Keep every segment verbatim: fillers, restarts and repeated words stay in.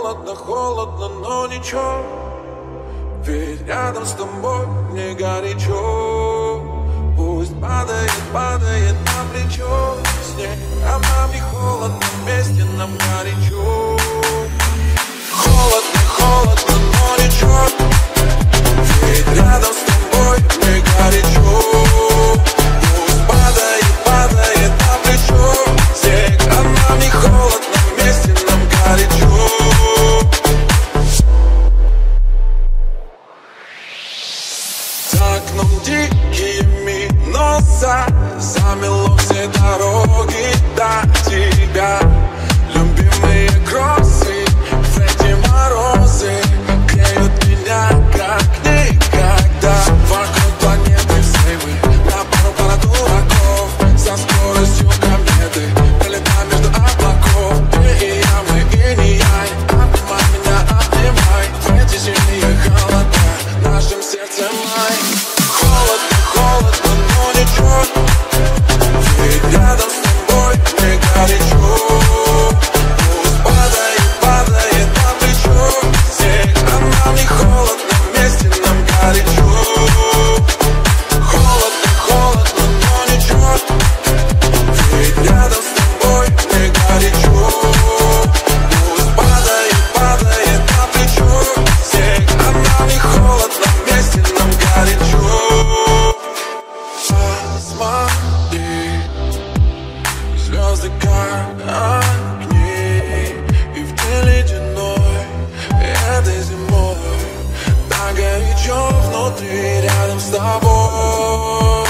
холодно, холодно, но ничего, ведь рядом с тобой мне горячо. Пусть падает, падает на плечо снег, а нам не холодно, вместе нам горячо. Холодно, холодно, но ничего, ведь рядом с тобой мне горячо. Пусть падает, падает на плечо снег, а нам не холодно, вместе нам горячо. За окном дикие минуса, замело все дороги до тебя. Любимые кроссы, в эти морозы греют меня как никогда. Вокруг планеты взрывы, на пару пара дураков, со скоростью кометы пролетаем между облаков. Ты и я, мы и не я, обнимай меня, обнимай. В эти зимние холода нашим сердцем май. Холодно, холодно, но ничего, ведь рядом с тобой мне горячо. Пусть падает, падает на плечо снег, а нам не холодно, вместе нам горячо. Холодно, холодно, но ничего, ведь рядом с тобой мне горячо. Пусть падает, падает на плечо снег, а нам не холодно, вместе нам горячо. Посмотри, звезды как огни, и в день ледяной этой зимой так горячо внутри рядом с тобой.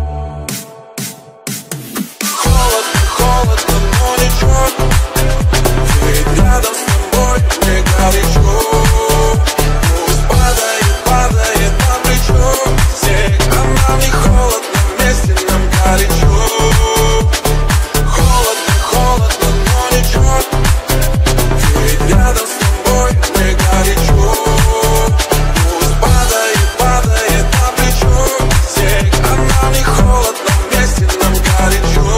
Холодно, холодно, но ничего, ведь рядом с тобой мне горячо. Пусть падает, падает на плечо снег, а нам не холодно, вместе нам горячо. Холодно, холодно, но ничего, ведь рядом с тобой мне горячо. Пусть падает, падает на плечо снег, а нам не холодно, вместе нам горячо.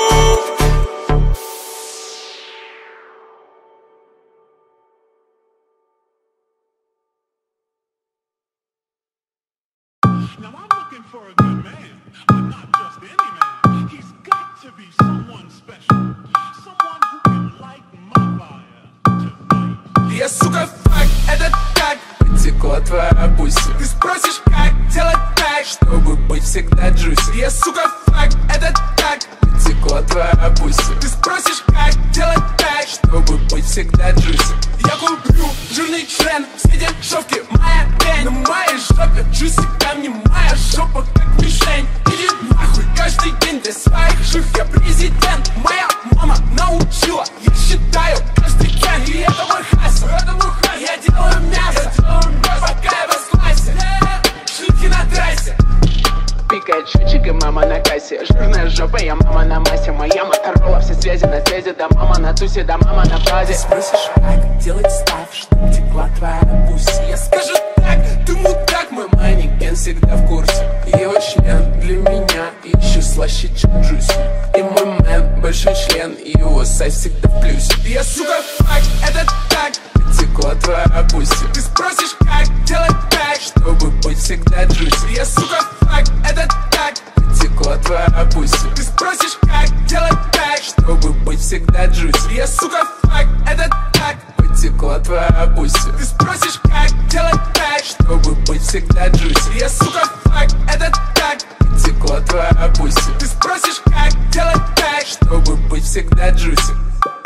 Now I'm looking for a good man, but not just any man. He's got to be someone special, someone who can light my fire tonight. Я, сука, факт, это так потекла твоя пусть. Ты спросишь, как делать так, чтобы быть всегда джуси. Я, сука, факт, это так потекла твоя пусть. Ты спросишь, как делать так, чтобы быть всегда джуси. Я куплю жирный член, все дешевки, моя пень. На моей жопе джуси камни, моя жопа как мишень. Иди нахуй каждый день для своих жив, я президент. Моя мама научила, я считаю каждый день. И этого хаса, я делаю мясо, пока я в классе. Шутки на трассе. Пикает счетчик и мама на кассе. Жирная жопа, я мама на массе. Моя моторола, все связи на связи. Да мама на тусе, да мама на базе. Спросишь, как делать ставь, чтоб текла твоя пусть. Я скажу так, ты мудак, мой манекен всегда в курсе. Его член для меня еще слаще, чем джуси. И мой мэн большой член, и его сайз всегда в плюсе. Я, сука, факт, это так потекла твоя пусть. Ты спросишь, как делать так, чтобы быть всегда джуси. Я, сука, факт, это так потекла твоя пусть. Ты спросишь, как делать так, чтобы быть всегда джуси. Я, сука, факт, это так потекла твоя пусть. Ты спросишь, как делать так, чтобы быть всегда джуси. Я, сука, факт, это так потекла твоя пусть. Ты спросишь, как делать так, чтобы быть всегда джуси.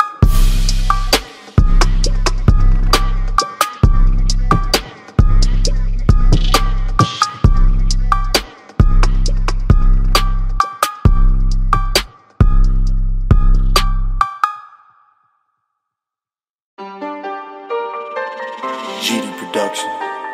джи ди Production.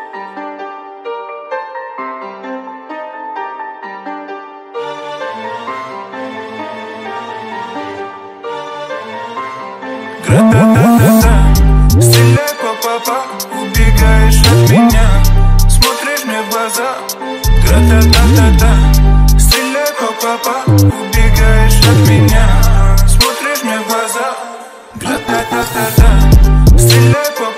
Гра-та-та-та-та, стреляй по-папа, убегаешь от меня, смотришь мне в глаза. Гра-та-та-та-та, стреляй по-папа, убегаешь от меня, смотришь мне в глаза. Гра-та-та-та-та, стреляй по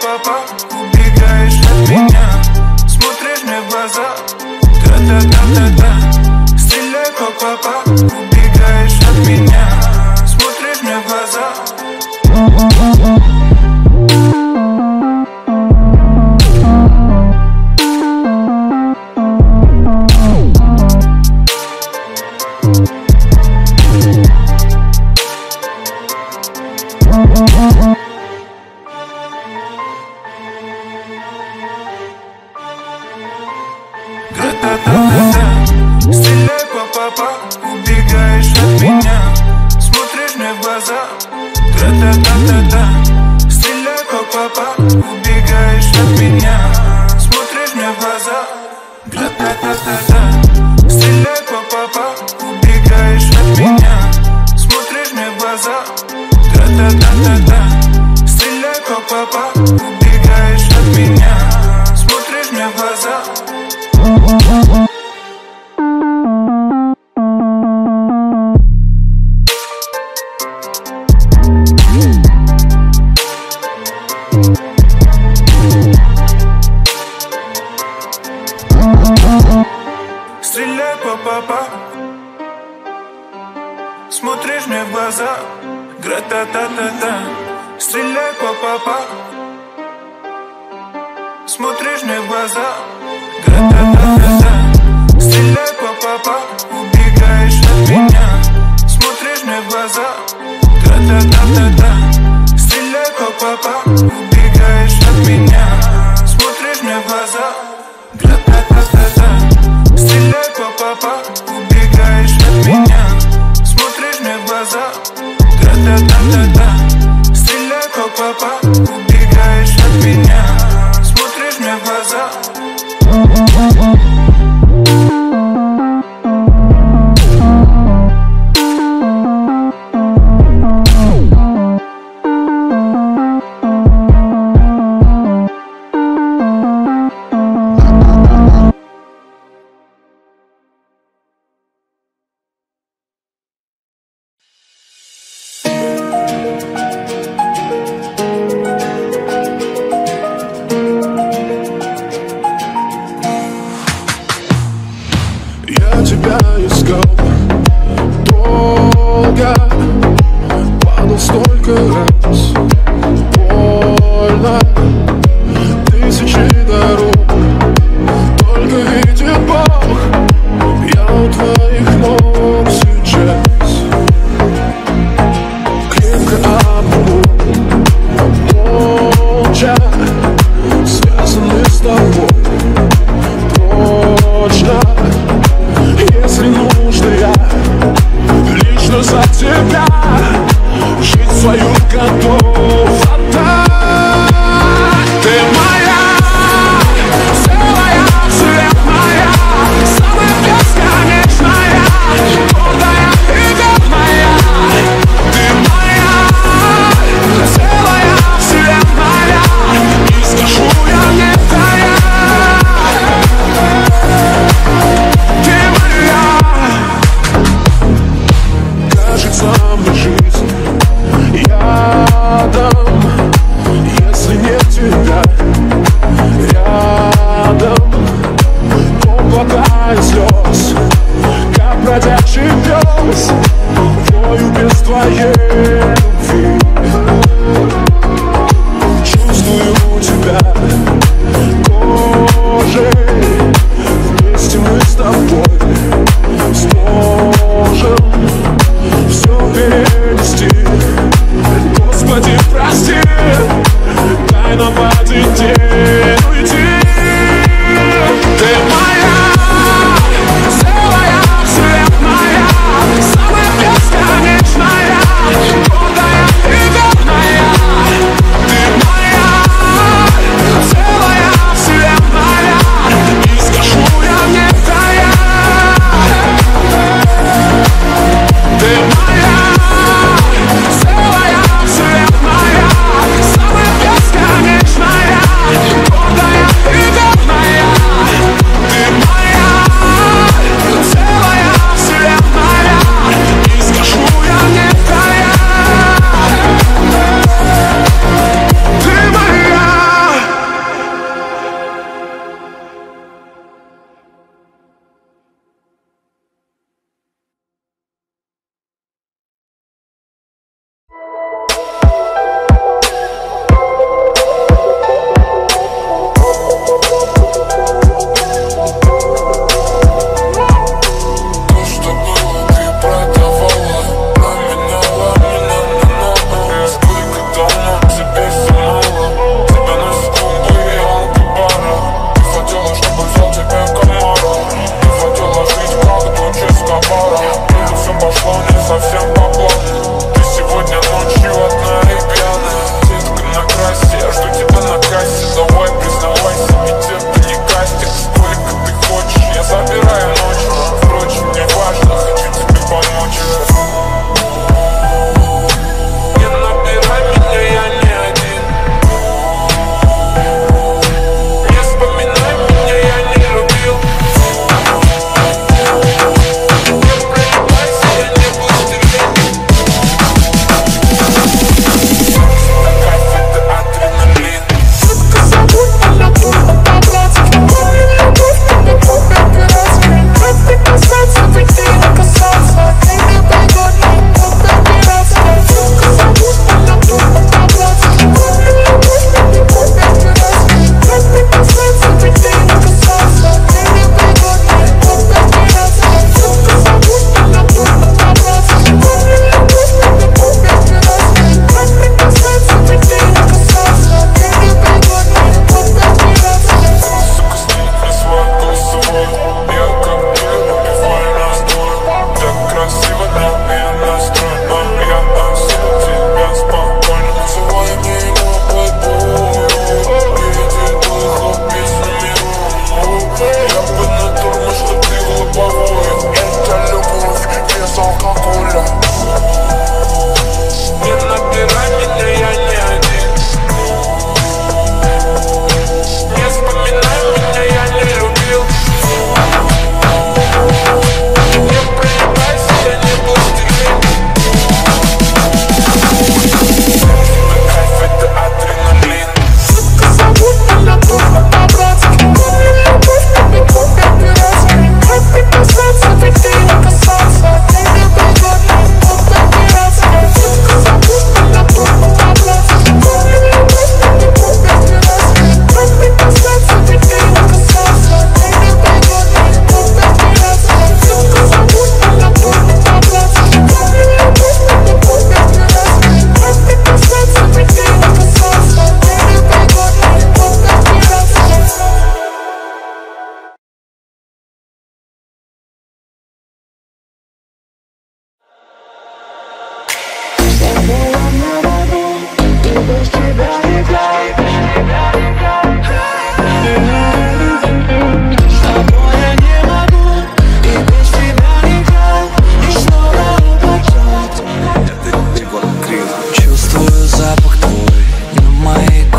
Гра-та-та-та-та. Стреляй по попа, убегаешь от меня, смотришь мне в глаза. Гра-та-та-та-та. Стреляй по попа, убегаешь от меня, смотришь мне в глаза. Гра-та-та-та-та. Стреляй по попа, убегаешь от меня, смотришь мне в глаза. Гра-та-та-та-та. Стреляй по попа, убегаешь от меня, смотришь мне в глаза. Стреляй по попа, смотришь мне в глаза. Гра-та-та-та-та. Стреляй по попа, смотришь мне в глаза. Гра-та-та-та-та. Стреляй по попа, убегаешь от меня, смотришь мне в глаза. Гра-та-та-та-та. Стреляй по попа, убегаешь от меня, смотришь мне в глаза. Гра-та-та-та-та. Стреляй по попа, убегаешь от меня, смотришь мне в глаза. Гра-та-та-та-та. Стреляй по попа, убегаешь от меня, смотришь мне в глаза. Я тебя искал долго, падал столько раз, больно, тысячи дорог, только видит Бог, я у твоих ног сейчас. Крепко обниму, молча, связаны с тобой, точно. Если нужно, я лично за тебя жить свою готов отдать.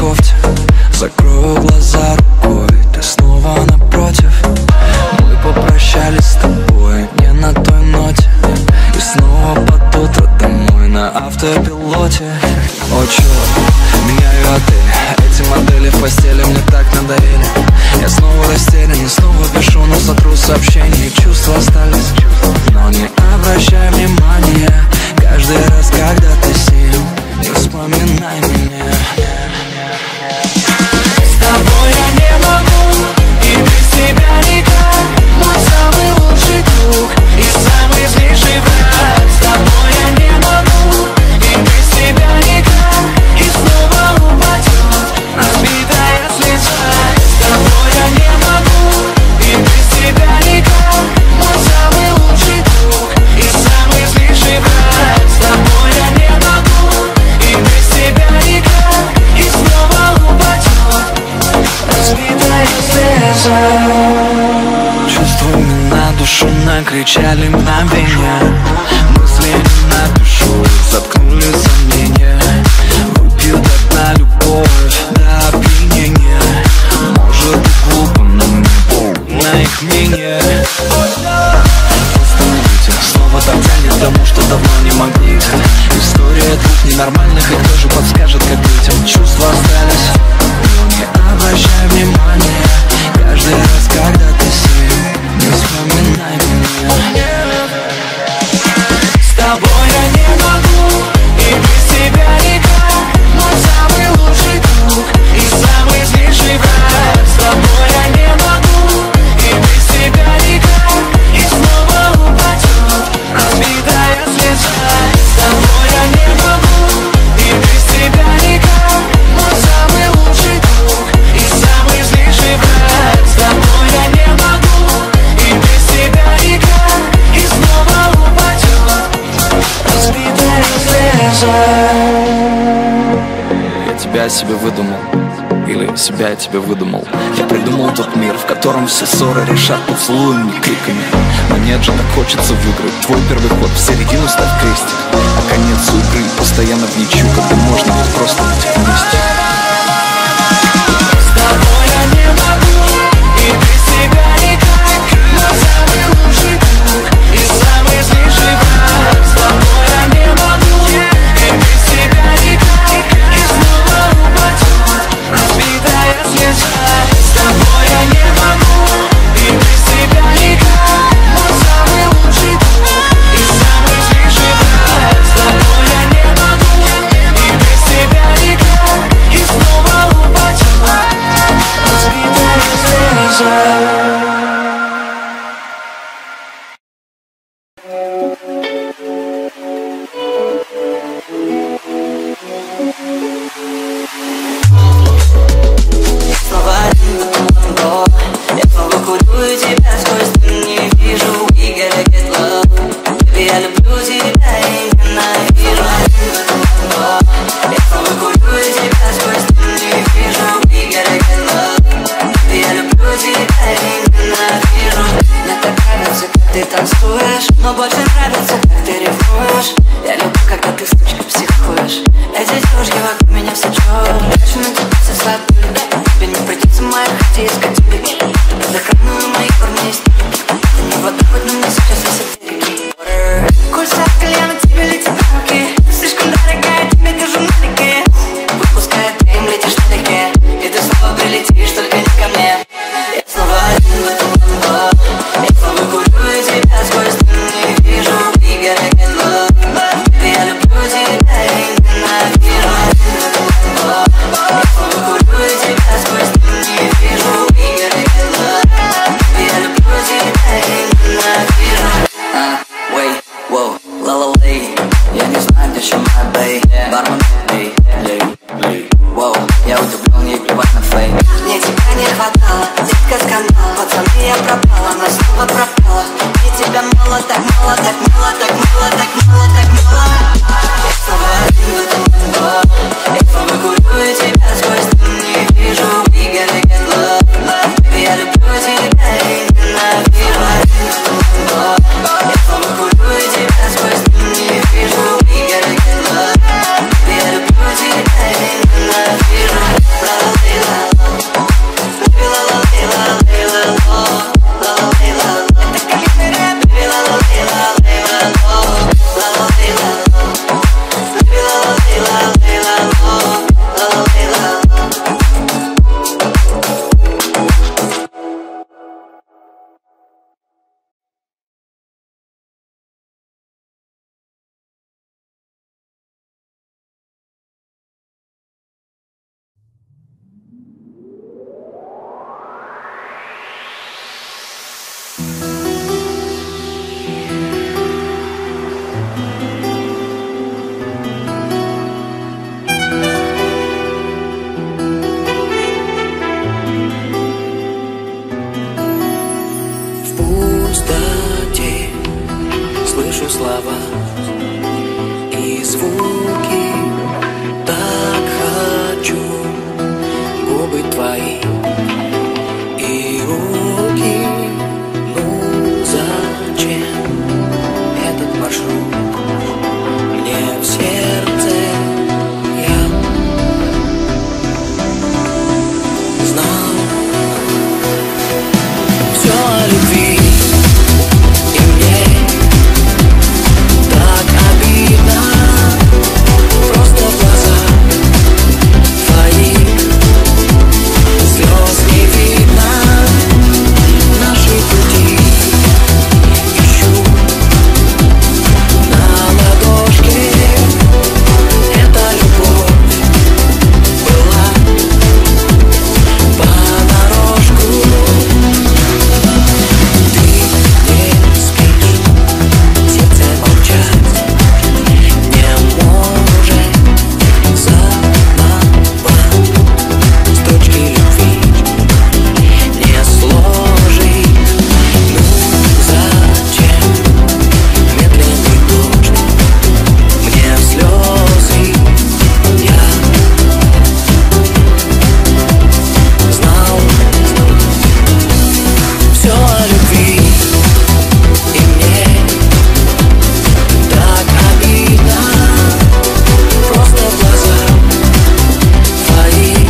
кофте, закрою глаза рукой, ты снова напротив. Мы попрощались с тобой не на той ноте, и снова под утро домой на автопилоте. О, черт, меняю отель, эти модели в постели мне так надоели. Я снова растерян, и снова пишу, но сотру сообщения. Чувства остались, но не обращай внимания. Каждый раз, когда ты с ним, не вспоминай меня. С тобой я не могу, и без тебя никак. Мой самый лучший друг и самый злейший враг. С тобой я не могу, и без тебя никак. И снова упадет разбитая слеза. С тобой я не могу, и без тебя никак. Мой самый лучший друг и самый злейший враг. С тобой я не могу, и без тебя никак. И снова упадет разбитая слеза. Чувствами на душу накричали на меня. Мысли не напишу, заткнули сомнения. Выпью до дна любовь до опьянения. Может и глупо, но мне похуй на их мнение. Остановите, снова так тянет к тому, что давно не могли. История двух ненормальных, и кто же подскажет, как быть? Чувства остались, но не обращай внимания. Каждый раз, когда ты с ним, не вспоминай меня. С тобой я не могу, и без тебя никак. Мой самый лучший друг и самый злейший враг. С тобой я не могу, и без тебя никак. И снова упадет разбитая слеза. С тобой я не могу, и без тебя никак. Мой самый лучший друг и самый злейший враг. С тобой я не могу, и без тебя никак. И снова упадет разбитая слеза. Я тебя себе выдумал, или себя я тебе выдумал. Я придумал тот мир, в котором все ссоры решат поцелуями и криками. Но нет же, так хочется выиграть твой первый ход, в середину ставь крестик, а конец у игры постоянно в ничью, когда можно ведь просто быть вместе. С тобой я не могу, и без тебя никак. Мой самый лучший друг и самый злейший враг. С тобой я не могу, и без тебя никак. И снова упадет разбитая слеза. С тобой я не могу, и без тебя никак. Мой самый лучший друг и самый злейший враг. С тобой я не могу, и без тебя никак. И снова упадет разбитая слеза. Снова один в этом танго. Я снова курю и тебя сквозь дым не вижу. We gotta get love. Baby, я люблю тебя и ненавижу. Один в этом танго. Я снова курю и тебя сквозь дым не вижу. We gotta get love. Baby, я люблю тебя и ненавижу. Мне так нравится, как ты танцуешь, но больше нравится, как ты ревнуешь. Я люблю, когда ты, сучка, психуешь. Эти девушки вокруг меня все чёрные. Хочу на тебя со слабой любви. Тебе не придется моих идей искать тебе. Ты предохранную моих корней. твои и руки. Ну зачем этот маршрут мне в сердце? Я знал все о любви, и мне так обидно. Просто в глазах твоих слез не видно. Наши пути ищу на ладошке. Эта любовь была понарошку. Ты не спишь, сердце молчать не может. Забывать строчки любви не сложить. Ну зачем медленный дождь мне в слезы? Я знал все о любви, и мне так обидно. Просто в глазах твоих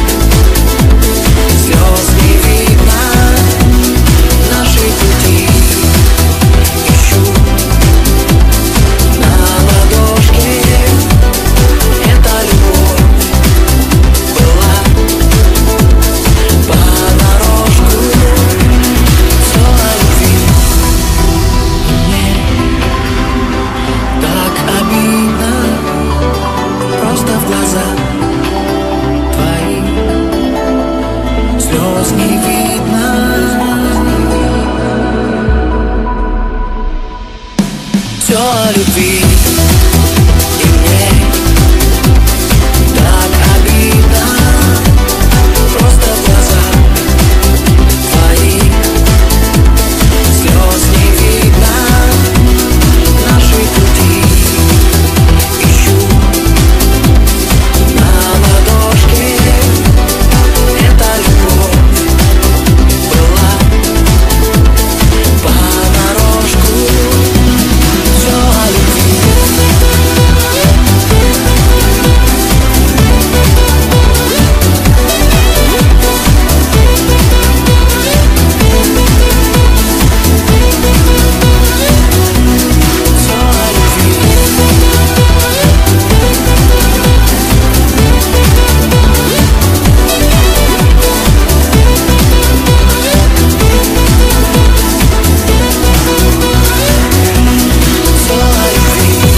слез не видно. Наши пути ищу на ладошке. Эта любовь была понарошку. Все о любви, и мне так обидно. Просто в глазах твоих слез не видно. Все о любви, и мне так обидно. Просто в глазах твоих слез не видно. Наши пути ищу на ладошке. Эта любовь была понарошку. Все о любви. Все о любви.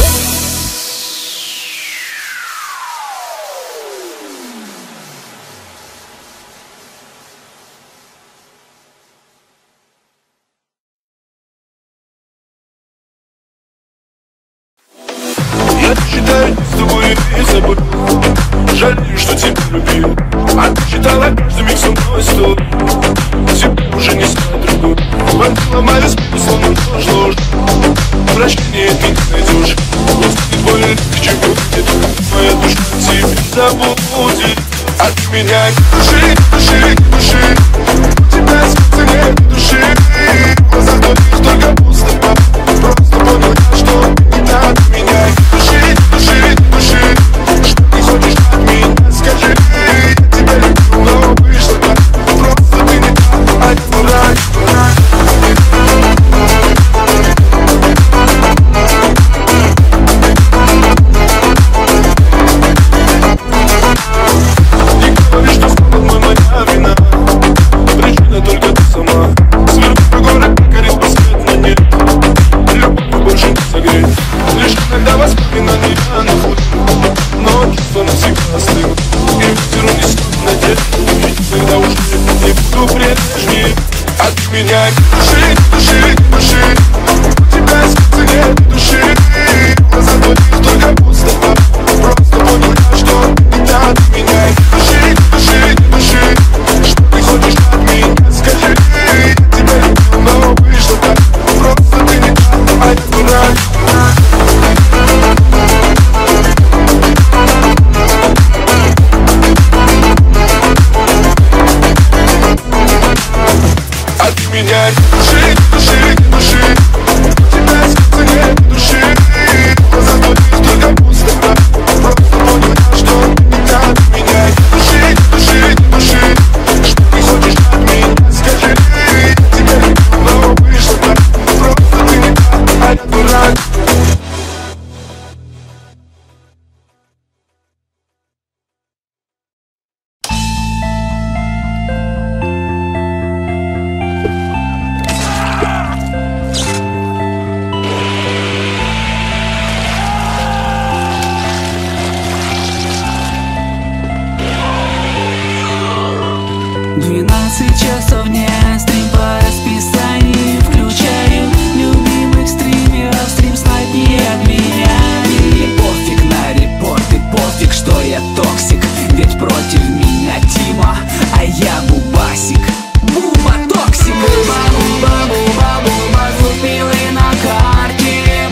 Я считаю, с тобой и забыл. Жаль, что тебя любил. А ты считала каждый миг со мной сто. Тебя уже не смотрю. Манила мою спину, словно нож ложь. Прощения ты не найдешь. Просто боль легче будет. Моя душа тебя забудет. А ты меня не души, души, души. У тебя сердце нет души. В глазах твоих только пустота. Просто понял я, что не надо меня. Души, души, души. Что ты хочешь от меня, скажи. Я тебя люблю, но вышло так. Просто ты не так, а я дурак, дурак. Не говори, что снова мой моя вина. Причина только ты сама. Сверху по горы горит посвет на нет. Любовь больше не согреть. Лишь иногда воспоминания нахуй. Но чувства навсегда остынут. И ветер унесет надежду. Ведь когда уже не буду прежней. А ты меня не души, души, души. У тебя сердце нет души. Глаза твоих только пустота. Просто понял я, что не надо меня. Души, души, души. Что ты хочешь от меня, скажи. Я тебя люблю, но вышло так. Просто ты не так, а я дурак. меня. Души, души, души, у тебя сердце нет души. Глаза твоих только пустота, просто понял, что не надо меня. Души, души, души, что ты хочешь от меня, скажи. Тебе снова вышло так, просто ты не та, а я дурак. Двенадцать часов дня, стрим по расписанию. Включаю любимых стримеров, стрим сладкий от меня. И пофиг на репорты, пофиг, что я токсик. Ведь против меня Тима, а я бубасик. Буба токсик. Буба-буба-буба-буба, глупилы на карте.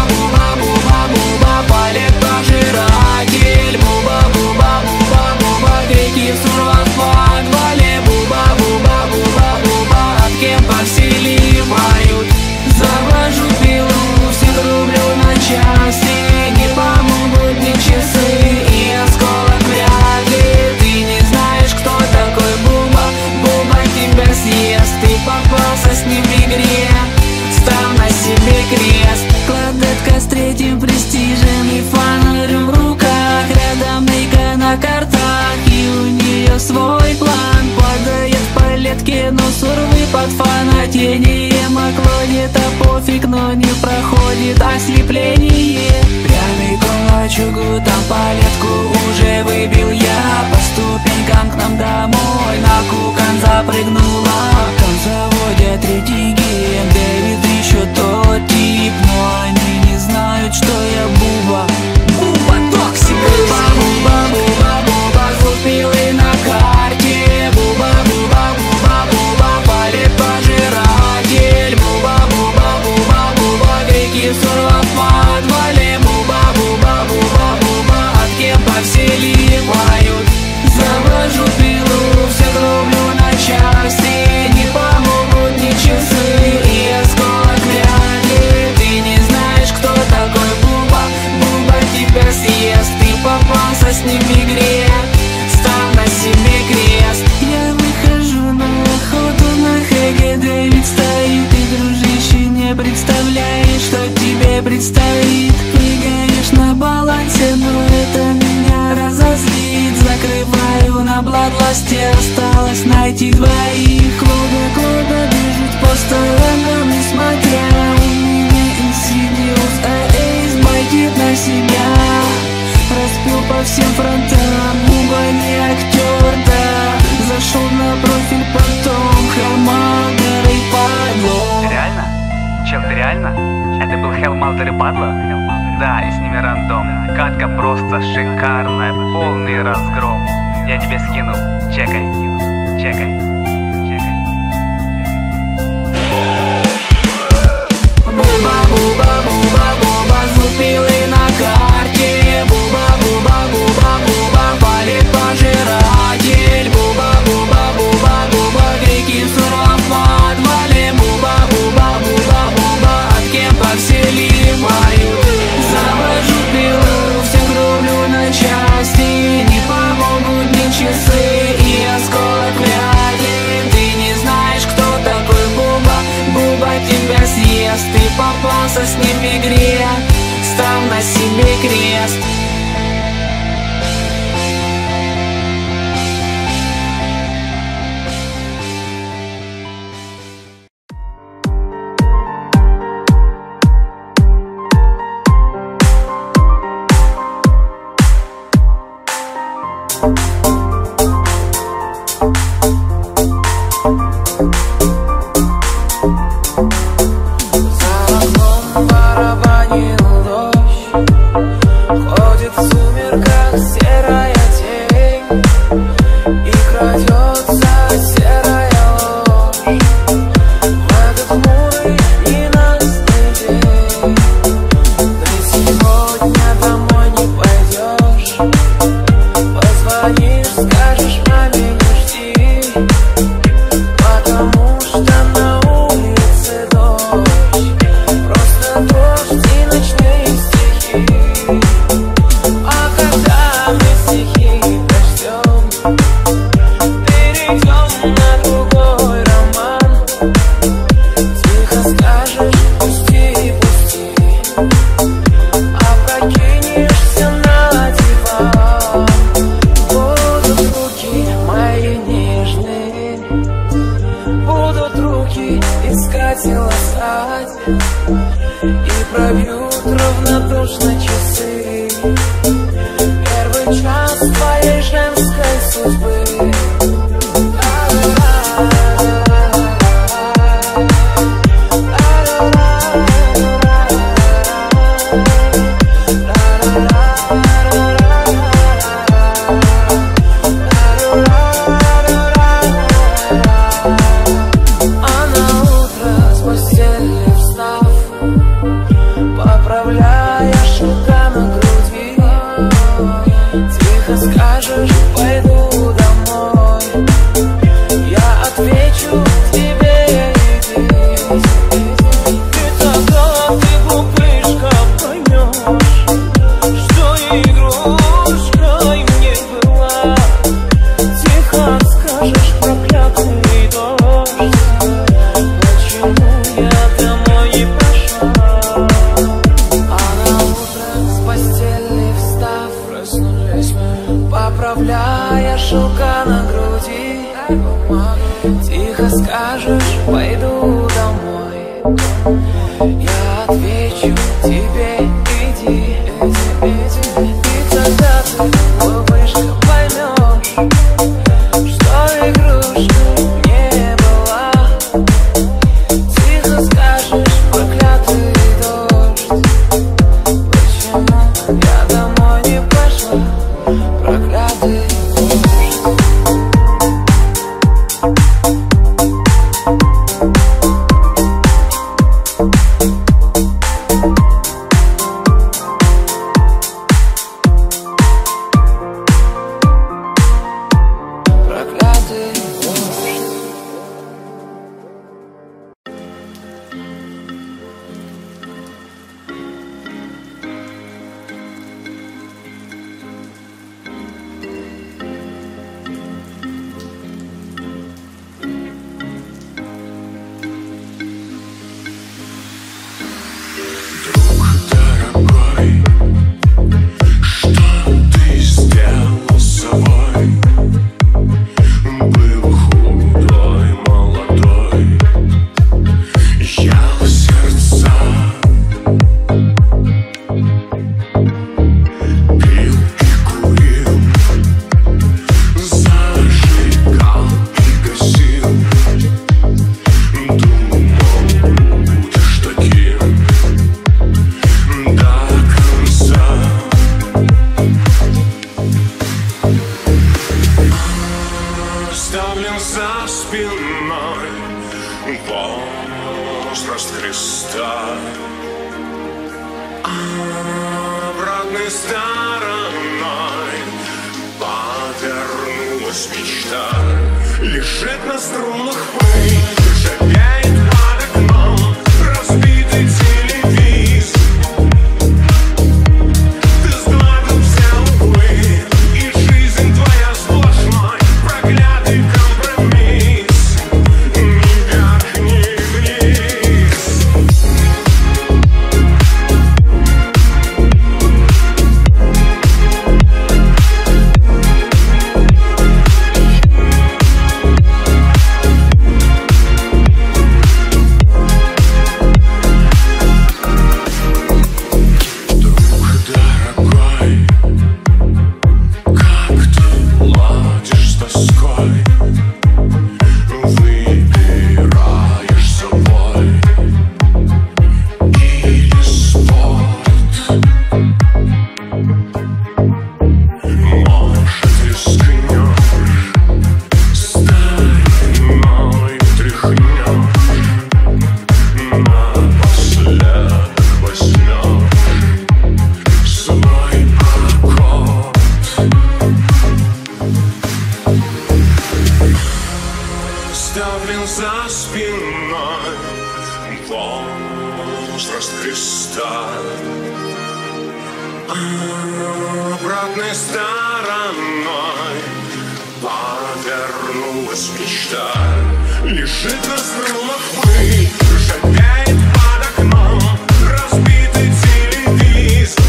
Буба-буба-буба-буба, палет пожиратель. Буба-буба-буба-буба, греки в сурвах подвале. Буба-буба-буба-буба, от кем повселивают. Завожу пилу, всех рублю на части. Не помогут ни часы и осколок вряд ли. Ты не знаешь, кто такой Буба. Буба тебя съест, ты попался с ним в игре. Став на себе крест. Кладетка с третьим престижем и фонарем в руках. Рядом Нейка на картах, и у нее свой план. Падает в палетке, но сурвы под фанатением. Оклонит, а пофиг, но не проходит ослепление. Прямый кулачугу, там палетку уже выбил я. По ступенькам к нам домой на кукан запрыгнула. Там заводят третий ген, Дэвид еще тот тип. Но они не знают, что я Буба. Буба токсик. Буба-буба-буба-буба, глупилы на карте. Буба-буба-буба-буба, палет пожиратель. Буба-буба-буба-буба, греки в сурвах подвале. Буба-буба-буба-буба, от кем повселивают. Завожу пилу, всех рублю на части. Не помогут ни часы и осколок вряд ли. Ты не знаешь, кто такой Буба. Буба тебя съест, ты попался с ним в игре. Став на себе крест. Я выхожу на охоту, на хэге Дэвид стоит. И, дружище, не представляешь, что тебе предстоит. Прыгаешь на балансе, но это меня разозлит. Закрываю на бладласте, осталось найти двоих. Клода, Клода бежит по сторонам, несмотря. У меня Инсидиус, а Эйс байтит на себя. Распил по всем фронтам, Буба не актер, да. Зашел на профиль, потом Хелмалдер и падло. Реально? Чел, ты реально? Это был Хелмалдер и падла? Да, и с ними рандом. Катка просто шикарная, полный разгром. Я тебе скину, чекай, чекай, чекай. Буба-буба-буба-буба, глупилы на карте. Буба-буба-буба-буба, палет пожиратель. Буба-буба-буба-буба, греки в сурвах подвале. Буба-буба-буба-буба, от кем повселивают. Завожу пилу, всех рублю на части. Не помогут ни часы и осколок вряд ли. Ты не знаешь, кто такой Буба. Буба тебя съест, ты попался с ним в игре. Став на себе крест. За окном барабан. сил остать, и пробьют равнодушно часы первый час твоей женской судьбы. Скажешь, пойду домой, я отвечу тебе, иди. И тогда ты, глупышка, поймешь, что игрушкой мне была. Тихо скажешь, проклятый дождь, почему я домой не пошла. А на утро с постели встав, проснулись мы, поправляя шелка на груди. Тихо скажешь, пойду домой, я отвечу тебе, иди, иди, иди. И тогда ты, глупышка, поймешь, что игрушкой не была. Тихо скажешь, проклятый дождь, почему я домой не пошла. Проклятый дождь. Проклятый дождь. Дорогой, что ты сделал с собой? Был худой, молодой, ел сердца, пил и курил, зажигал и гасил. Думал, будешь таким до конца. Оставлен за спиной возраст Христа, обратной стороной повернулась мечта. Лежит на струнах пыль, шагает под окном разбитый телевизор. Ты сгладил все углы, и жизнь твоя сплошной проклятый компромисс. Ни вверх, ни вниз. Оставлен за спиной возраст Христа, обратной стороной повернулась мечта. Лежит на струнах пыль, шагает под окном разбитый телевизор.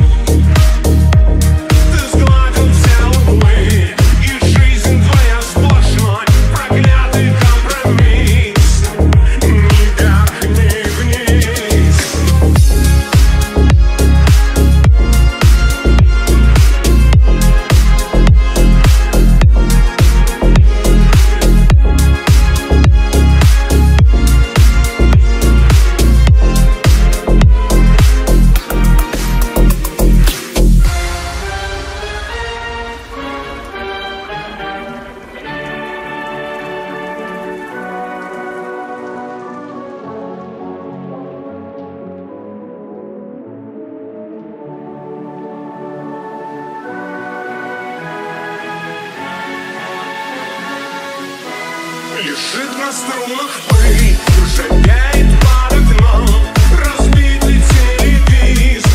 Ты сгладил все углы, и жизнь твоя сплошной проклятый компромисс. Никак лежит на струнах пыль, ржавеет под окном разбитый телевизор.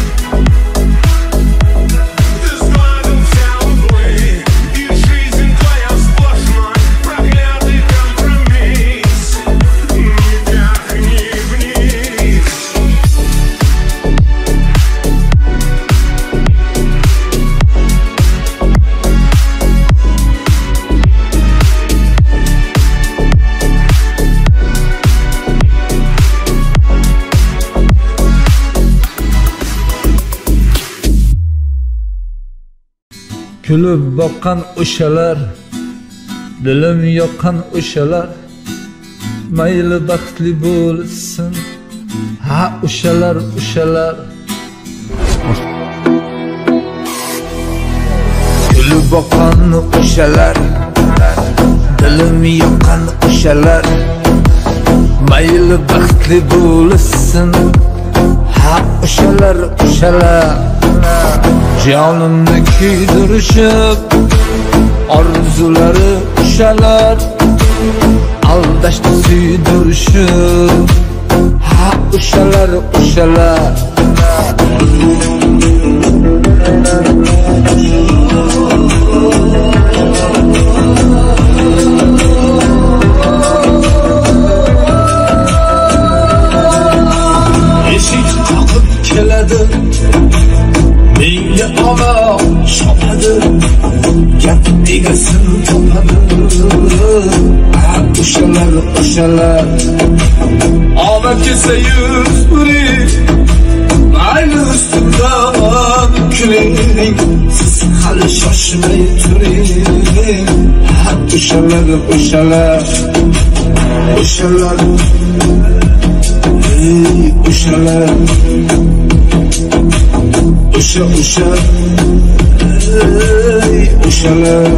Ты сгладил все углы, и жизнь твоя сплошной проклятый компромисс. Ни вверх, ни вниз. Kulib boqqan o'shalar, dilim yoqqan o'shalar, mayli baxtli bo'lsin, ha o'shalar, o'shalar. Kulib boqqan o'shalar, dilim yoqqan o'shalar, mayli baxtli bo'lsin, ha o'shalar, o'shalar. Jonimni kuydirishib orzulari o'shalar, aldashni suydirishib, ha o'shalar, o'shalar. Eshik qoqib keladi, menga ovoz chopadi, gap egasini topadi, ha o'shalar, o'shalar. Omad kelsa yuz uring, mayli ustidan kuling, siz hali shoshmay turing, ha o'shalar, o'shalar, o'shalar, ey o'shalar. O'sha, o'sha, ey o'shalar.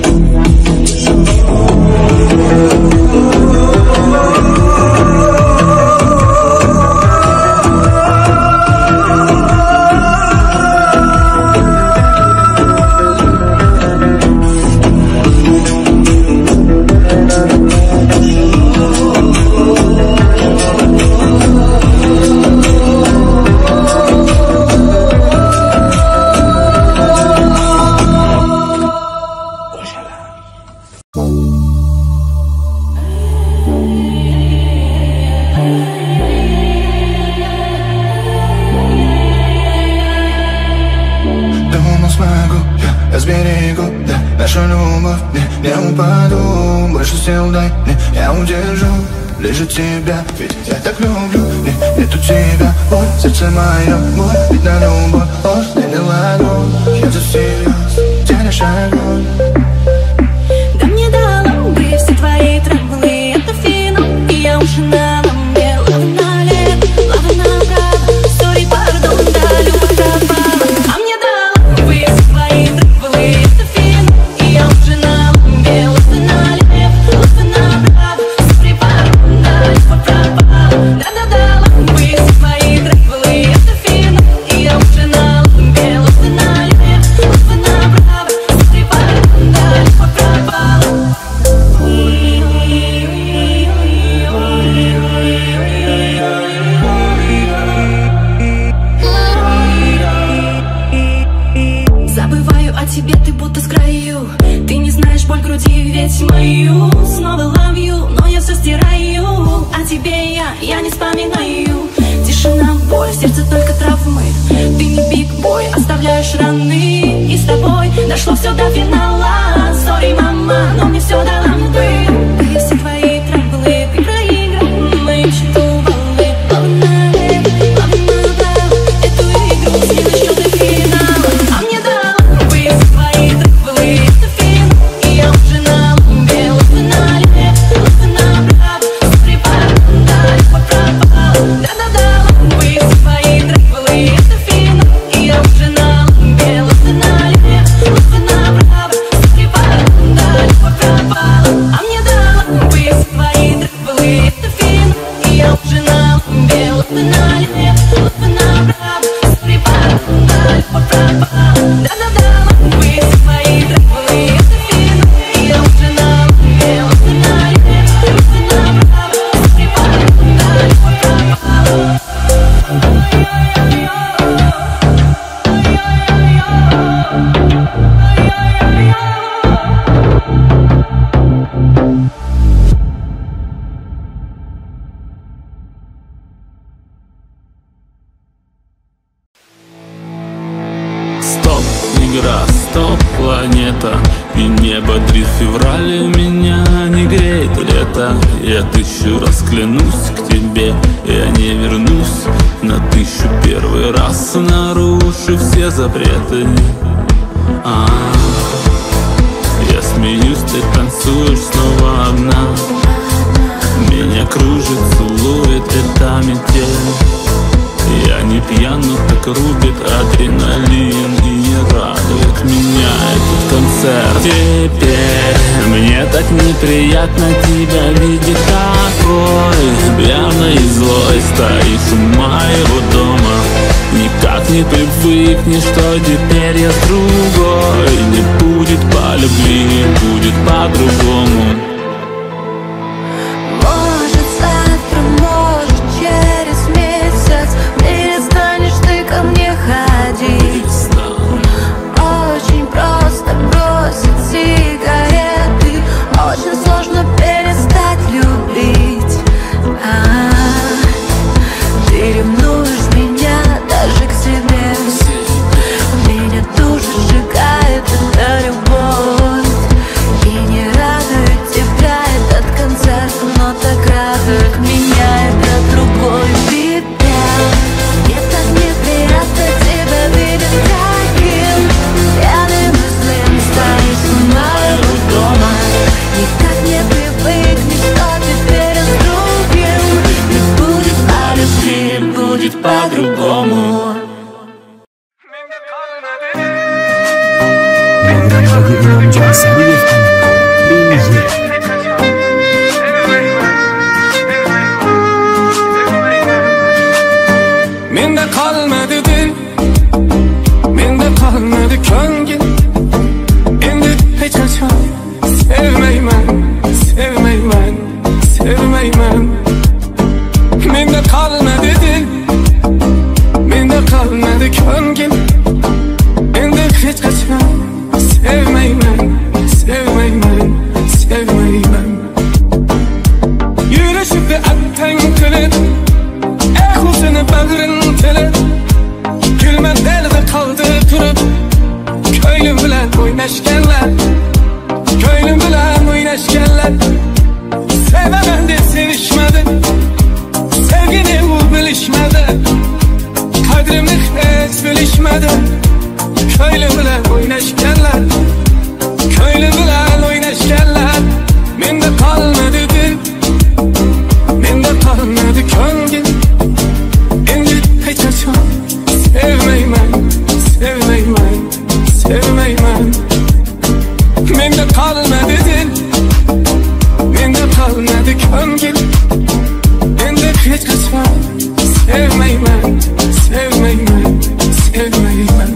Наша любовь, не, не упаду, больше сил дай мне, я удержу лишь от тебя, ведь я так люблю, не, нету тебя, ой, сердце мое, мой, ведь на любовь, ложь, ты не ладу, я за всерьез, тянешь огонь. Да мне дала бы все твои травмы, это финал, и я уже на ломбе, лава налево, лава направо, сори, пардон, да, любовь пропала. А мне дала бы все твои травмы, это финал, и я уже на ломбе, лава налево, лава направо, сори, пардон, да, любовь пропала. Да-да, дала бы все твои травмы, это финал, и я уже на ломбе, лава налево, лава направо, сори, пардон, да, любовь пропала. Забываю о тебе, ты будто с краю. Ты не знаешь боль груди, ведь мою. Снова love you, но я все стираю. О тебе я, я не вспоминаю. Тишина, боль, сердце только травмы. Ты не биг бой, оставляешь раны. И с тобой дошло все до финала. Сори, мама, но мне все дала бы. Ты все твои травмы, ты проиграл моим счету баллы. Лава налево, лава направо, эту игру снилось чудо финала. А мне дала бы все твои травмы, это финал, и я уже на ломбе. Лава налево, лава направо, сори, пардон, да, любовь пропала. Да-да, дала бы все твои травмы, это финал, и я уже на ломбе. Лава налево, лава направо, сори, пардон, да, любовь пропала. А мне это. Я тысячу раз клянусь к тебе, я не вернусь на тысячу первый раз, нарушу все запреты. А, я смеюсь, ты танцуешь снова одна. Меня кружит, целует эта метель. Я не пьян, но так рубит адреналин, и не радует меня этот концерт. Теперь мне так неприятно тебя видеть такой пьяной и злой. Стоишь у моего дома, никак не привыкнешь, что теперь я с другой. Не будет по любви, будет по-другому. Очень просто бросить сигареты, очень сложно перестать любить. А, ты ревнуешь меня даже к себе. Меня душу сжигает эта любовь, и не радует тебя этот концерт, но так радует меня этот другой тебя. Мне так неприятно тебя видеть таким пьяным и злым. Стоишь у моего дома, никак не привыкнешь, что теперь я с другим. Не будет по любви, будет по-другому. Programdagi İmamcan Sarıyev Birinci. Mende kalmadı dil, mende kalmadı köngil. Endi hech qachon sevmayman, sevmayman, sevmayman. Mende kalmadı dil, mende kalmadı köngil. Endi hech qachon sevmayman, sevmayman, sevmayman. Yürüşüp de attan kılıp, eh seni bağrın telip. Gülme derde kaldı durup, köylüm bilen oynaşkenler, köylüm bilen oynaşkenler. Sevemen de sevişmedi, sevgini u bilişmedi, kadrimni hiç bilişmedi. Köylüm bilen oynaşkenler, köylüm bilen oynaşkenler. Mende kalmadı dil, mende kalmadı köngil. Endi hech qachon sevmayman, sevmayman, sevmayman. Mende kalmadı dil, mende kalmadı köngil. Endi hech qachon sevmayman, sevmayman, sevmayman.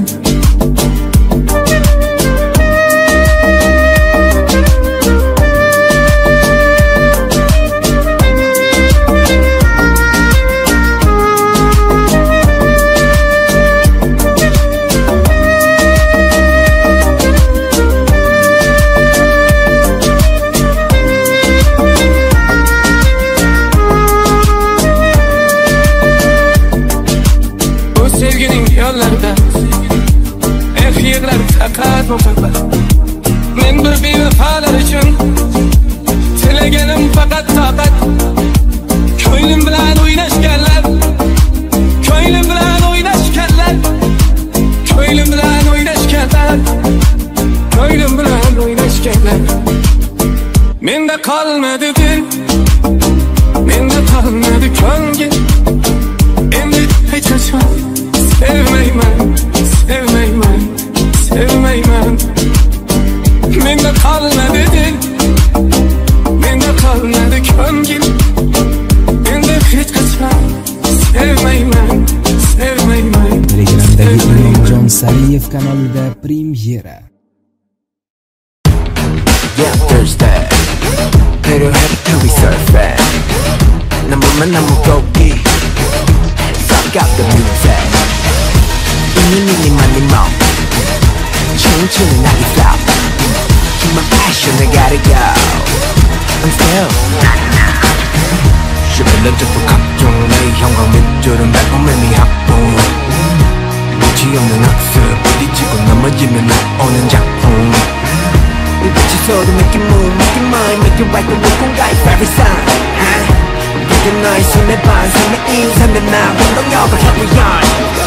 Fakat muhabbet men bir bevafalar için tilegenim fakat takat. Köylüm bilan o'ynashganlar, köylüm bilan o'ynashganlar, köylüm bilan o'ynashganlar, köylüm bilan o'ynashganlar. Mende kalmadı dil, mende kalmadı ko'ngil. Endi hech qachon sevmayman, sevmayman, sevmayman. Mende kalmadı dil, mende kalmadı ko'ngil. Endi hech qachon sevmayman, sevmayman. Telegramdagi İmamcan Sarıyev kanalida premyera. Yeah, Thursday. 필요해도 to be surfing. 난 몸만 너무 고기. Fuck out the music. 이니 미니 마니 모. 춤추는 나기 flow. Keep my passion, I gotta go. I'm still. 씹을런 척도 각종 내 형광 밑줄은 매콤매미 합봉. 끝이 없는 학습 부딪히고 넘어지면 나오는 작품. We put your soul to make it move, make it mine, make it right, the look on guy. Every 인생은 나 운동력을 해보연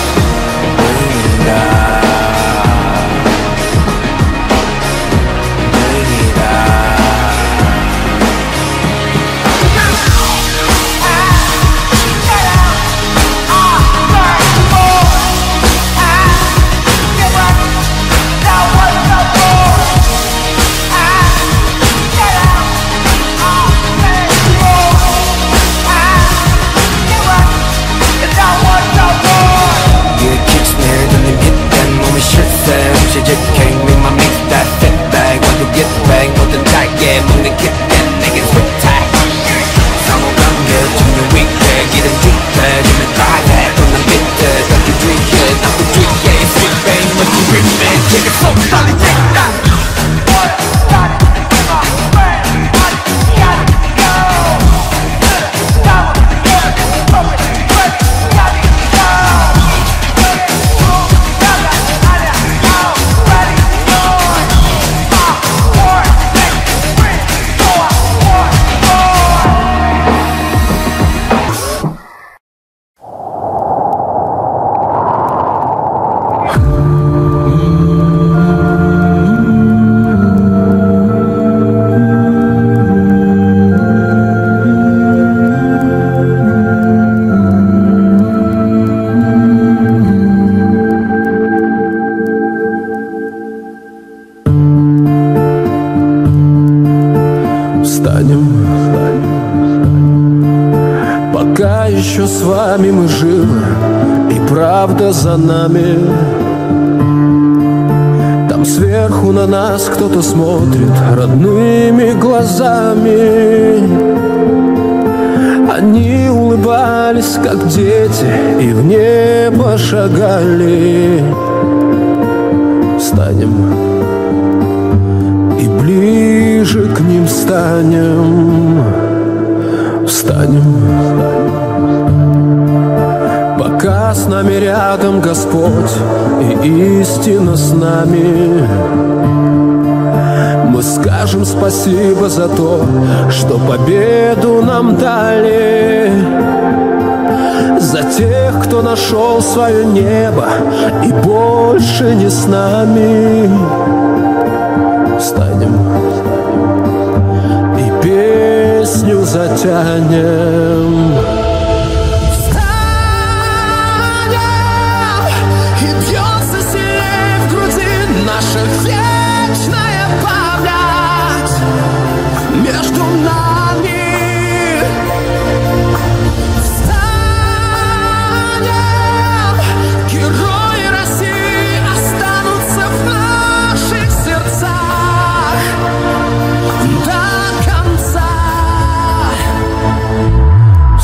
Пока еще с вами мы живы, и правда за нами. Там сверху на нас кто-то смотрит родными глазами. Они улыбались, как дети, и в небо шагали. Встанем и ближе к ним станем. Встанем, пока с нами рядом Господь и истина с нами. Мы скажем спасибо за то, что победу нам дали, за тех, кто нашел свое небо и больше не с нами. Встанем и песню затянем. Встанем, и бьется сильнее в груди наша вечная память между нами. Встанем, герои России останутся в наших сердцах до конца.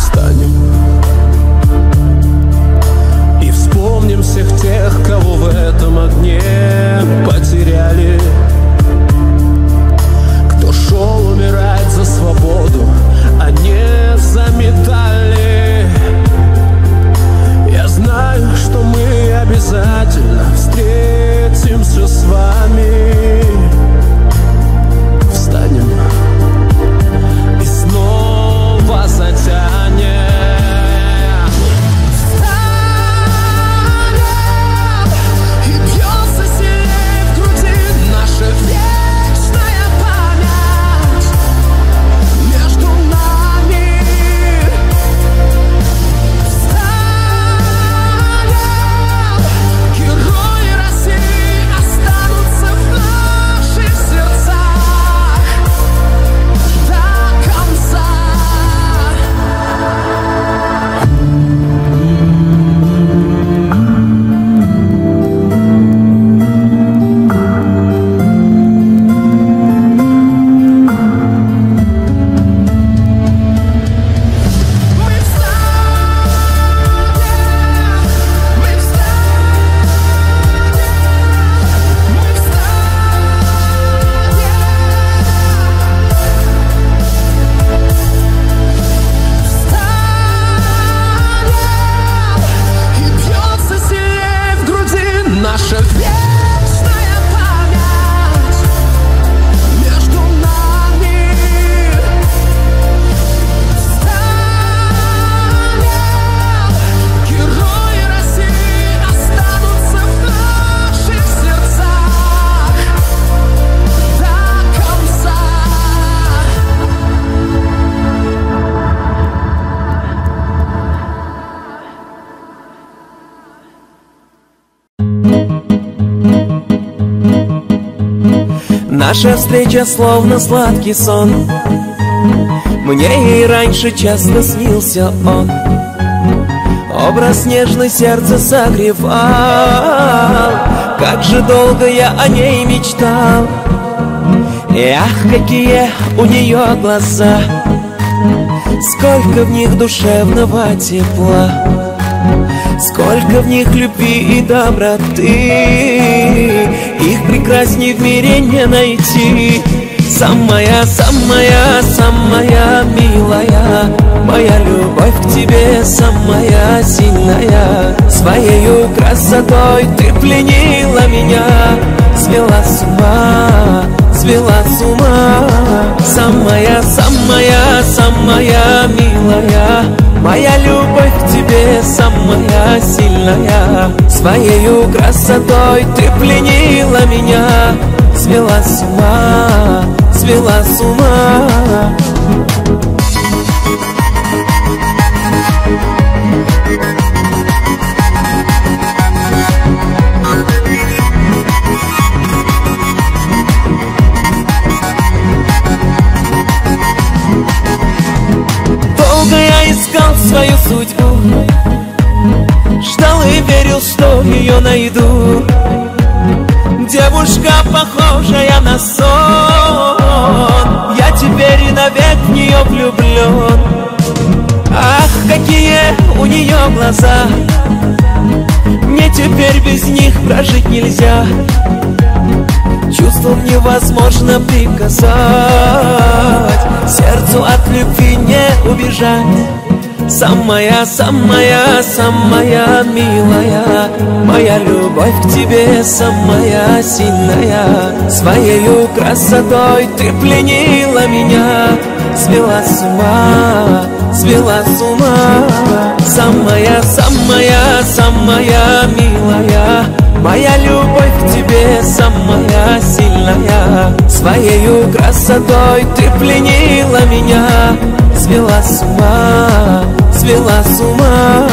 Наша встреча словно сладкий сон. Мне и раньше часто снился он. Образ нежный сердце согревал. Как же долго я о ней мечтал. И ах, какие у нее глаза, сколько в них душевного тепла, сколько в них любви и доброты. Их прекрасней в мире не найти. Самая, самая, самая милая, моя любовь к тебе самая сильная. Своею красотой ты пленила меня, свела с ума, свела с ума. Самая, самая, самая милая, моя любовь к тебе самая сильная. Своею красотой ты пленила меня, свела с ума, свела с ума. Долго я искал свою судьбу, ждал и верил, что ее найду. Девушка, похожая на сон, я теперь и навек в нее влюблен. Ах, какие у нее глаза, мне теперь без них прожить нельзя. Чувствам невозможно приказать, сердцу от любви не убежать. Самая, самая, самая милая, моя любовь к тебе самая сильная. Своею красотой ты пленила меня, свела с ума, свела с ума. Самая, самая, самая милая, моя любовь к тебе самая сильная. Своею красотой ты пленила меня, свела с ума, свела с ума.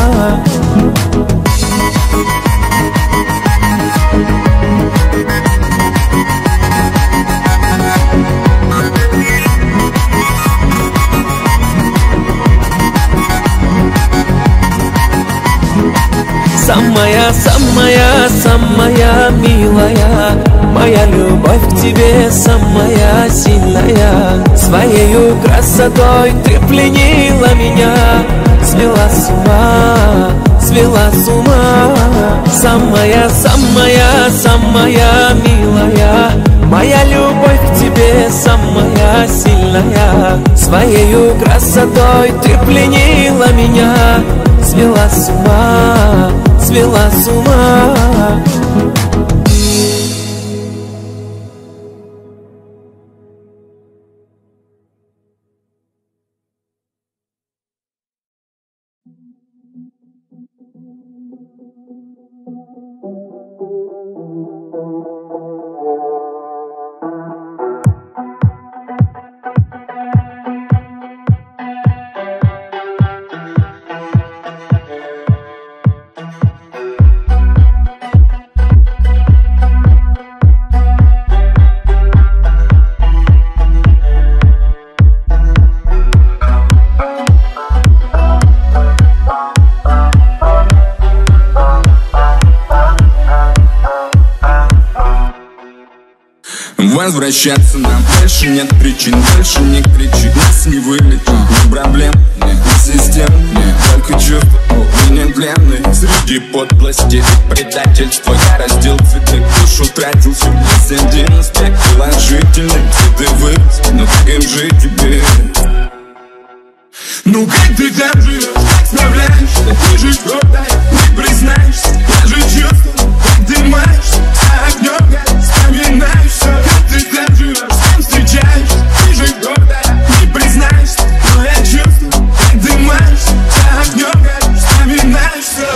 Самая, самая, самая милая, моя любовь к тебе самая сильная. Своею красотой ты пленила меня, свела с ума, свела с ума. Самая, самая, самая милая, моя любовь к тебе самая сильная. Своею красотой ты пленила меня, свела с ума, свела с ума. Возвращаться нам больше нет причин, больше не кричи, нас не вылечит, ни проблем, ни систем, ни только чувства, мы не длинные. Среди подлости и предательства я раздел цветы, душу тратил всю жизнь, один аспект положительный, цветы вырос, но как им жить теперь? Ну как ты там живешь, как справляешься, ты же гордая, не признаешься, я же чувствую, как ты маешься, а огнем я вспоминаю все. Как ты там живешь, с кем встречаешься, ты же гордая, не признаешься, но я чувствую, как ты маешься, а огнем я вспоминаю все.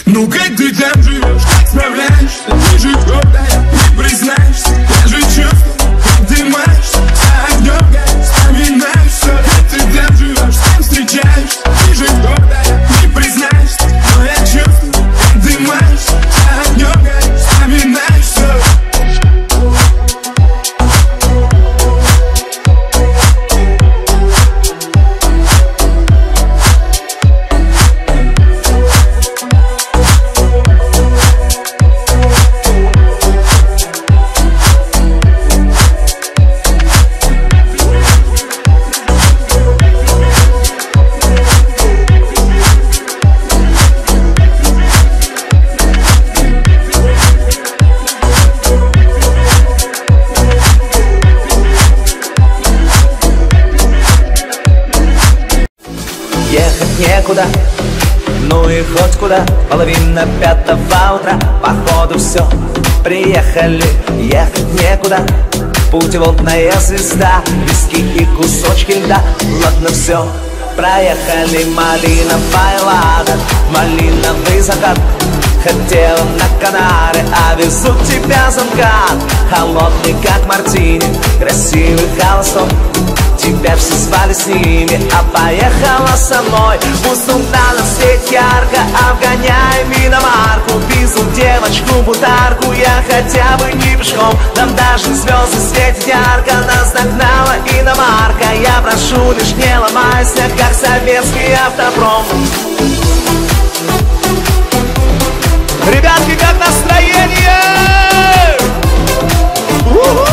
Ну как ты там живешь, как справляешься? Ты же гордая, не признаешься. Я же чувствую, как ты маешься. За огнем горит, вспоминаю все. Как ты там живешь, с кем встречаешься? Ты же гордая, не признаешься. Но я чувствую, как ты маешься. За огнем горит, вспоминаю все. Ехать некуда, ну и хоть куда. Половина пятого утра, походу все. Приехали, ехать некуда. Путеводная звезда, виски и кусочки льда. Ладно, все, проехали. Малиновая лада, малиновый закат. Хотела на Канары, а везут тебя за МКАД. Холодный, как мартини, красивый холостой. Тебя все звали с ними, а поехала со мной. Пусть на свет ярко, обгоняй иномарку. Везу девочку-бутарку, я хотя бы не пешком. Там даже звезды светят ярко, нас догнала иномарка. Я прошу, лишь не ломайся, как советский автопром. Ребятки, как настроение? У-ху!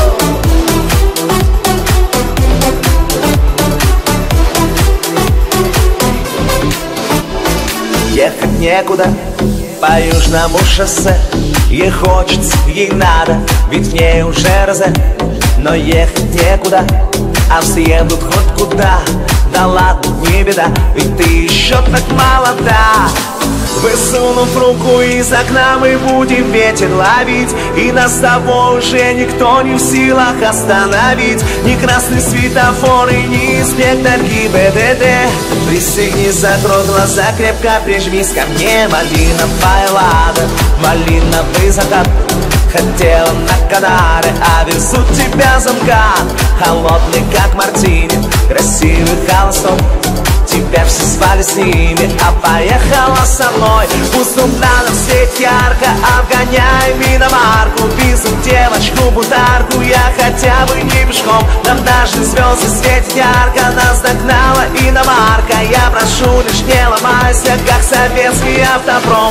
Ехать некуда по южному шоссе. Ей хочется, ей надо, ведь в ней уже розе. Но ехать некуда, а все едут хоть куда. Да ладно, не беда, ведь ты еще так молода. Высунув руку из окна, мы будем ветер ловить. И нас с тобой уже никто не в силах остановить. Ни красный светофор и ни инспектор ГИБДД. Пристегнись, закрой глаза, крепко прижмись ко мне. Малиновая лада, малиновый закат. Хотела на Канары, а везут тебя за МКАД. Холодный, как мартини, красивый холостой. Тебя все звали с ними, а поехала со мной. Пусть на свет ярко, обгоняй иномарку. Везу девочку-бутарку, я хотя бы не пешком. Там даже звезды светят ярко, нас догнала иномарка. Я прошу, лишь не ломайся, как советский автопром.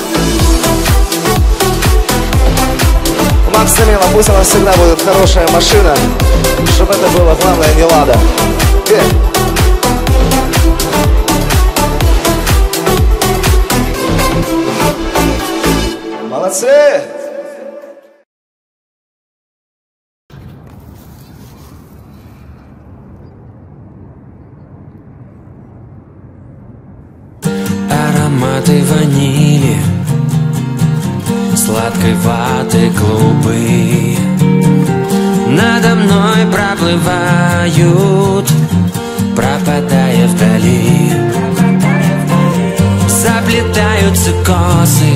Максимила, пусть она всегда будет хорошая машина, чтобы это было главное не Лада. Э. Молодцы! Ароматы ванили, сладкой ваты клубы надо мной проплывают, пропадая вдали. Заплетаются косы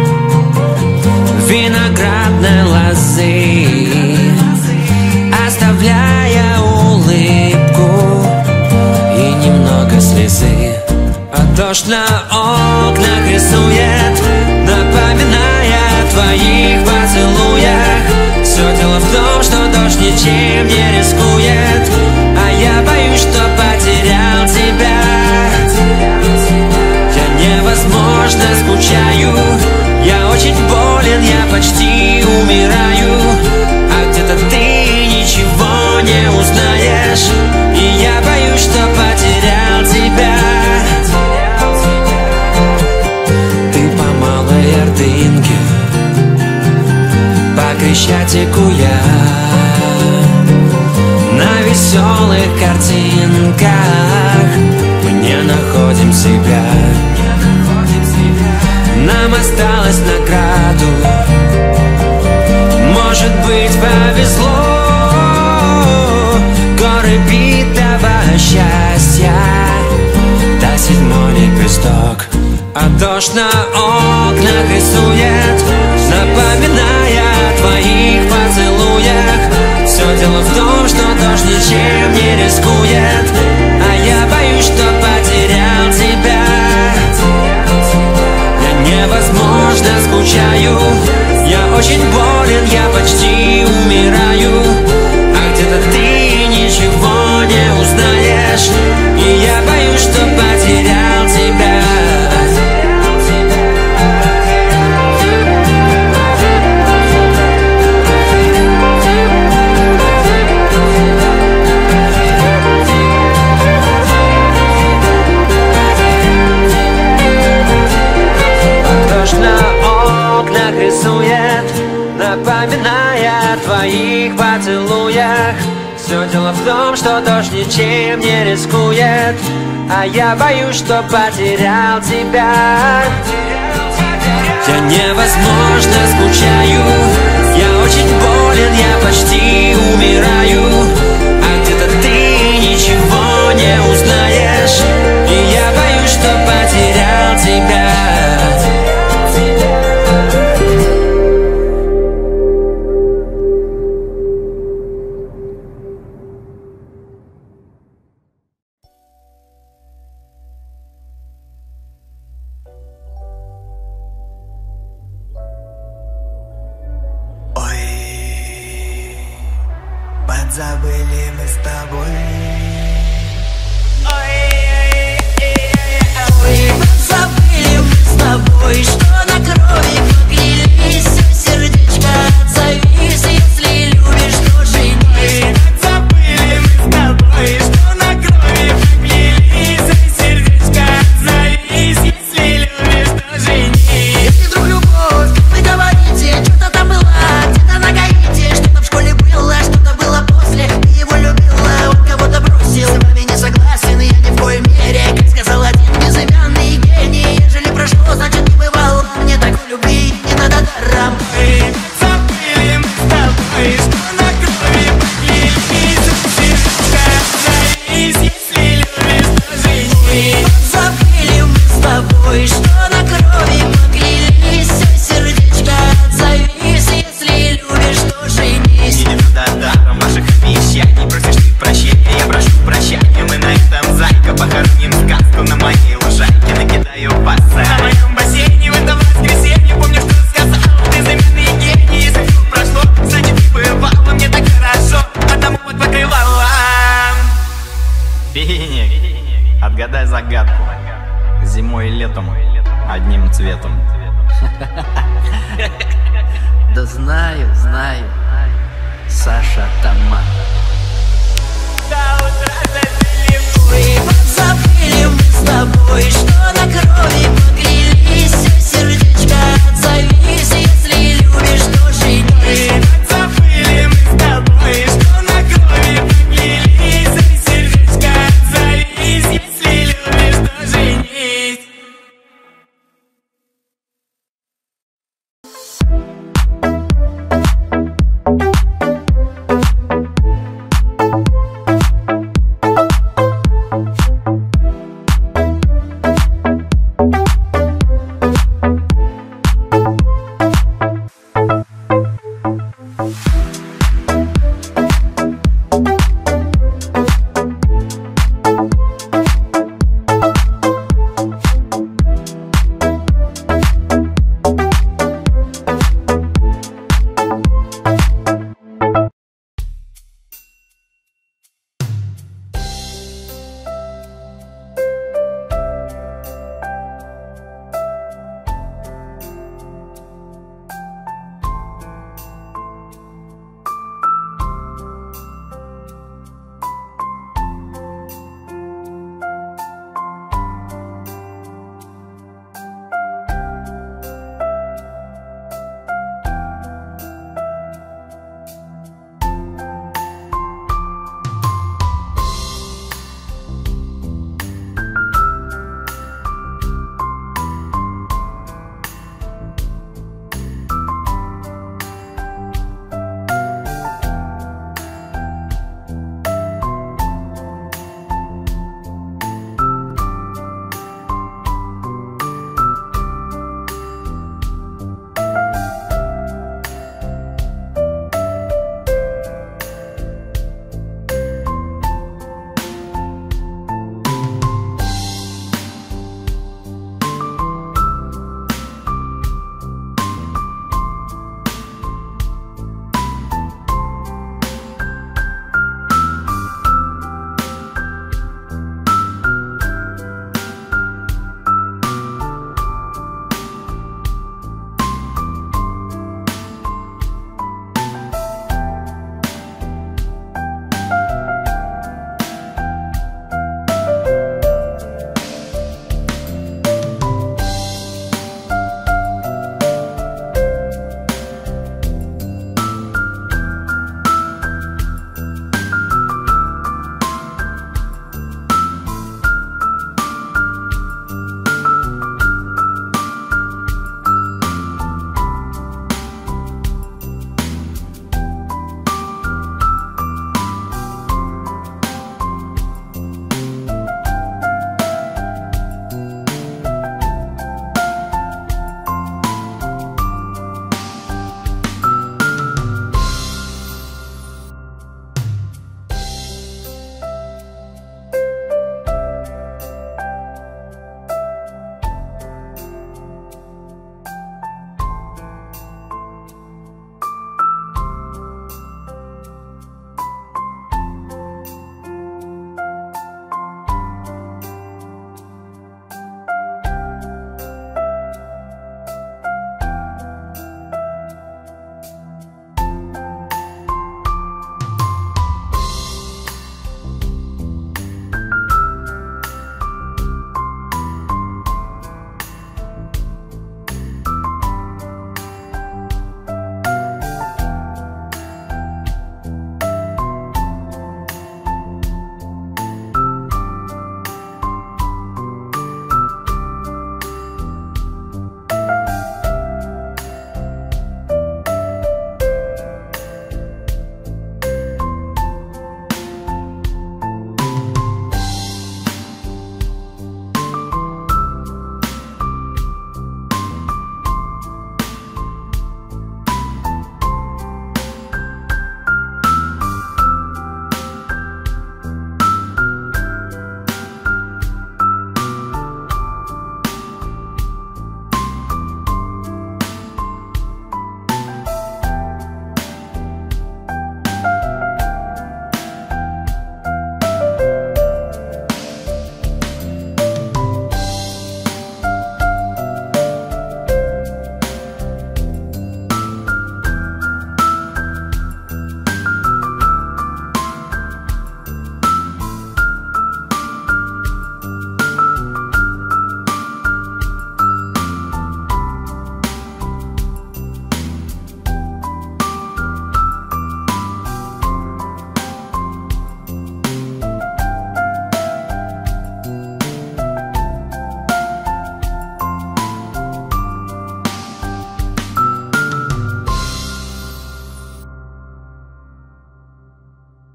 виноградной лозы, оставляя улыбку и немного слезы. А дождь на окнах рисует, напоминая о твоих поцелуях. Все дело в том, что дождь ничем не рискует, а я боюсь, что потерял тебя. Я невозможно скучаю, я очень болен, я почти умираю. А где-то ты ничего не узнаешь, и я боюсь, что потерял тебя. Ты по малой Ордынке, по Крещатику я, на веселых картинках мы не находим себя. Нам осталось награду, может быть, повезло. Горы битого счастья, да седьмой лепесток А дождь на окнах рисует, напоминая о твоих поцелуях. Все дело в том, что дождь ничем не рискует, а я боюсь, что потерял тебя. Я невозможно скучаю, я очень болен, я почти умираю. А где-то ты ничего не узнаешь, и я боюсь, что потерял тебя. Дождь на окнах рисует, напоминая о твоих поцелуях. Все дело в том, что дождь ничем не рискует, а я боюсь, что потерял тебя. Я невозможно скучаю, я очень болен, я почти умираю. А где-то ты ничего не узнаешь, и я боюсь, что потерял тебя. Забыли мы с тобой. Ой, забыли мы с тобой, что на крови поклялись. Сердечко отзовись, если любишь, то женись. Забыли мы с тобой, что на крови поклялись. Сердечко отзовись, если любишь, то женись. Если вдруг любовь, вы говорите, что-то там было, где-то на Гаити, что-то в школе было, что-то было после. Ты его любила, он кого-то бросил. С вами не согласен, я ни в коей мере. Как сказал один безымянный гений, ежели прошло, значит не бывало. Мне такой любви не надо даром. Мы забыли мы с тобой, что на крови поклялись. Сердечко отзовись, если любишь, то женись. Забыли мы с тобой, что на крови поклялись. Сердечко отзовись, если любишь, то женись. Не надо даром ваших обещаний, просишь ты прощения, я прошу прощения. Мы на этом зайка похороним сказку на моей лужайке, накидаю пасса. На моем бассейне в это воскресенье, помню, что сказал, ты заменный гений. Если вдруг прошло, значит не бывало мне так хорошо, потому вот покрывала. Финик, отгадай загадку. Зимой и летом одним цветом. Да знаю, знаю, Саша Томат. Ой, забыли мы с тобой, что на крови поклялись.